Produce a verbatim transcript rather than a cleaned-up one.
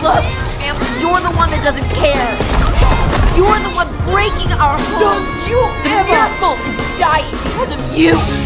Look, Scamper, you're the one that doesn't care. You're the one breaking our home. Don't you The ever... miracle is dying because of you.